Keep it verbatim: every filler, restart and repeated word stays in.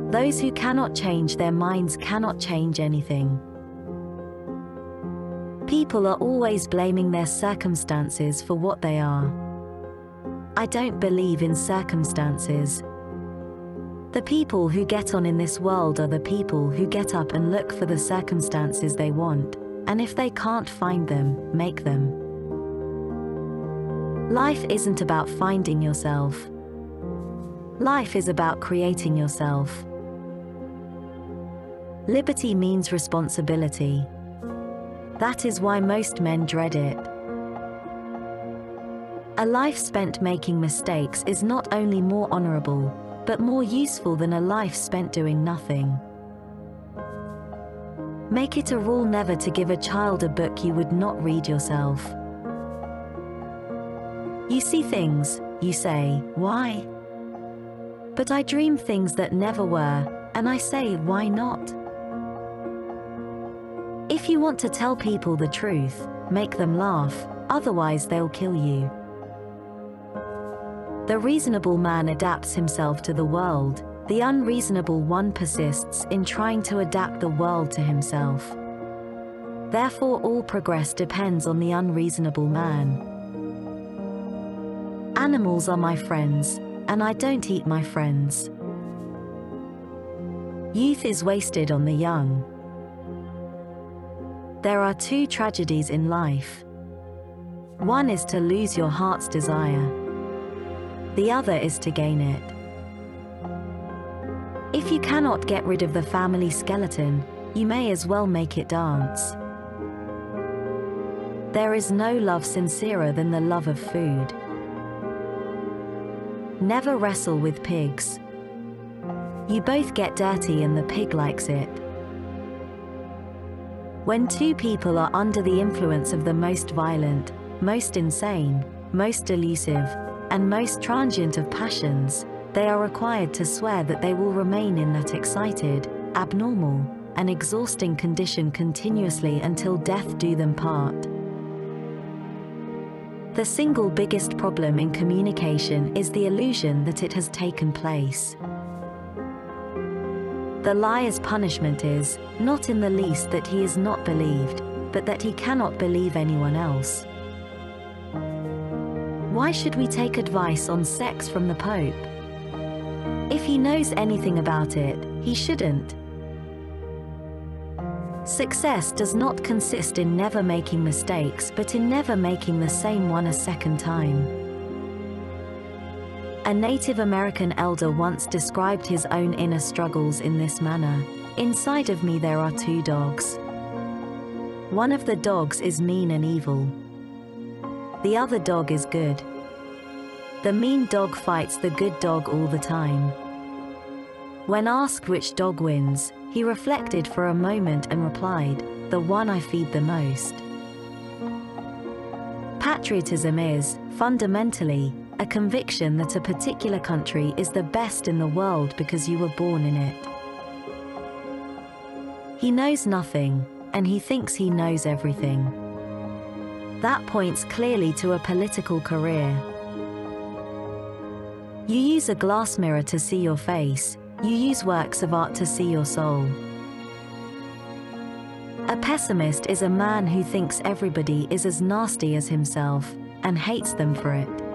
Those who cannot change their minds cannot change anything. People are always blaming their circumstances for what they are. I don't believe in circumstances. The people who get on in this world are the people who get up and look for the circumstances they want, and if they can't find them, make them. Life isn't about finding yourself. Life is about creating yourself. Liberty means responsibility. That is why most men dread it. A life spent making mistakes is not only more honorable, but more useful than a life spent doing nothing. Make it a rule never to give a child a book you would not read yourself. You see things, you say, why? But I dream things that never were, and I say, why not? If you want to tell people the truth, make them laugh, otherwise they'll kill you. The reasonable man adapts himself to the world, the unreasonable one persists in trying to adapt the world to himself. Therefore all progress depends on the unreasonable man. Animals are my friends, and I don't eat my friends. Youth is wasted on the young. There are two tragedies in life. One is to lose your heart's desire. The other is to gain it. If you cannot get rid of the family skeleton, you may as well make it dance. There is no love sincerer than the love of food. Never wrestle with pigs. You both get dirty and the pig likes it. When two people are under the influence of the most violent, most insane, most delusive, and most transient of passions, they are required to swear that they will remain in that excited, abnormal, and exhausting condition continuously until death do them part. The single biggest problem in communication is the illusion that it has taken place. The liar's punishment is, not in the least that he is not believed, but that he cannot believe anyone else. Why should we take advice on sex from the Pope? If he knows anything about it, he shouldn't. Success does not consist in never making mistakes, but in never making the same one a second time. A Native American elder once described his own inner struggles in this manner: inside of me there are two dogs. One of the dogs is mean and evil. The other dog is good. The mean dog fights the good dog all the time. When asked which dog wins, he reflected for a moment and replied, "The one I feed the most." Patriotism is, fundamentally, a conviction that a particular country is the best in the world because you were born in it. He knows nothing, and he thinks he knows everything. That points clearly to a political career. You use a glass mirror to see your face, you use works of art to see your soul. A pessimist is a man who thinks everybody is as nasty as himself, and hates them for it.